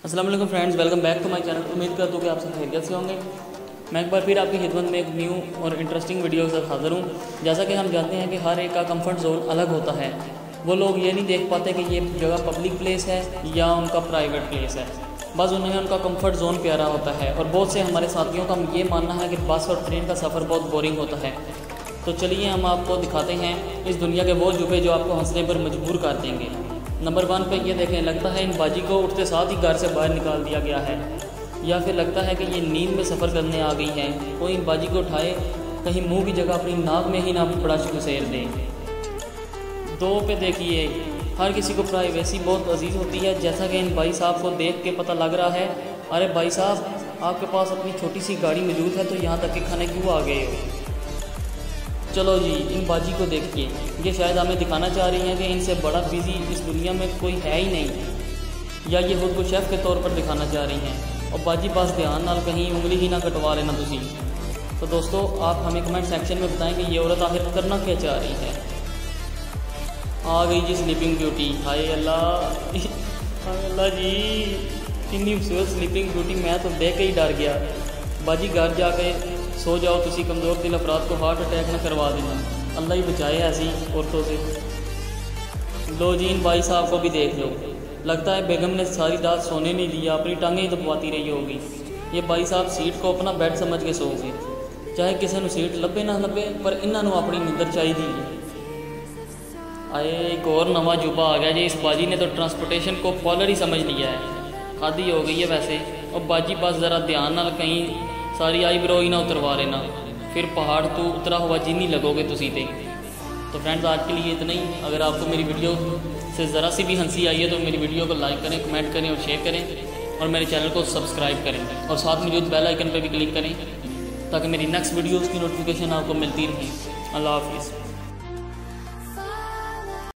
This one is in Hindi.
अस्सलाम वालेकुम friends, welcome back to my channel. उम्मीद करता हूँ कि आप सब खैरियत से होंगे। मैं एक बार फिर आपकी खिदमत में एक न्यू और इंटरेस्टिंग वीडियो के साथ हाज़िर हूँ। जैसा कि हम जानते हैं कि हर एक का कंफर्ट जोन अलग होता है। वो लोग ये नहीं देख पाते कि ये जगह पब्लिक प्लेस है या उनका प्राइवेट प्लेस है, बस उन्हें उनका कंफर्ट जोन प्यारा होता है। और बहुत से हमारे साथियों का ये मानना है कि बस और ट्रेन का सफ़र बहुत बोरिंग होता है। तो चलिए हम आपको दिखाते हैं इस दुनिया के वो जुबे जो आपको हंसने पर मजबूर कर देंगे। नंबर 1 पे ये देखें, लगता है इन बाजी को उठते साथ ही घर से बाहर निकाल दिया गया है, या फिर लगता है कि ये नींद में सफ़र करने आ गई हैं। कोई इन बाजी को उठाए, कहीं मुंह की जगह अपनी नाक में ही ना ब्रश घुसेर दे। 2 पे देखिए, हर किसी को प्राइवेसी बहुत अजीज़ होती है, जैसा कि इन भाई साहब को देख के पता लग रहा है। अरे भाई साहब, आपके पास अपनी छोटी सी गाड़ी मौजूद है तो यहाँ तक के खाने क्यों आ गए हो? चलो जी, इन बाजी को देखिए, ये शायद हमें दिखाना चाह रही हैं कि इनसे बड़ा बिजी इस दुनिया में कोई है ही नहीं, या ये खुद को शेफ़ के तौर पर दिखाना चाह रही हैं। और बाजी पास ध्यान नाल कहीं उंगली ही ना कटवा लेना तुसी। तो दोस्तों, आप हमें कमेंट सेक्शन में बताएं कि ये औरत आखिर करना क्या चाह रही है। आ गई जी स्लीपिंग ब्यूटी। हाय अल्लाह, हाय अल्लाह जी, कितनी खूबसूरत स्लीपिंग ब्यूटी, मैं तो देख के ही डर गया। बाजी घर जाके सो जाओ, तुसी कमज़ोर दिल अफराद को हार्ट अटैक न करवा देना। अल्लाह ही बचाए ऐसी औरतों से। लो जी, इन भाई साहब को भी देख लो, लगता है बेगम ने सारी रात सोने नहीं दिया, अपनी टांगें ही दबवाती रही होगी। ये भाई साहब सीट को अपना बेड समझ के सो गए, चाहे किसी को सीट लभे ना लभे, पर इन्हों अपनी नींदर चाहिए। आए, एक और नवा जुबा आ गया जी। इस बाजी ने तो ट्रांसपोर्टेशन को पॉलर ही समझ लिया है, आदि हो गई है वैसे। और बाजी बस ज़रा ध्यान नाल कहीं सारी आईब्रो ही ना उतरवा लेना, फिर पहाड़ तो उतरा हुआ जिन ही लगोगे तुसी ते। तो फ्रेंड्स, आज के लिए इतना ही। अगर आपको मेरी वीडियो से ज़रा सी भी हंसी आई है तो मेरी वीडियो को लाइक करें, कमेंट करें और शेयर करें, और मेरे चैनल को सब्सक्राइब करें, और साथ में जो बेल आइकन पर भी क्लिक करें ताकि मेरी नेक्स्ट वीडियोज़ की नोटिफिकेशन आपको मिलती रहे। अल्लाह हाफिज़।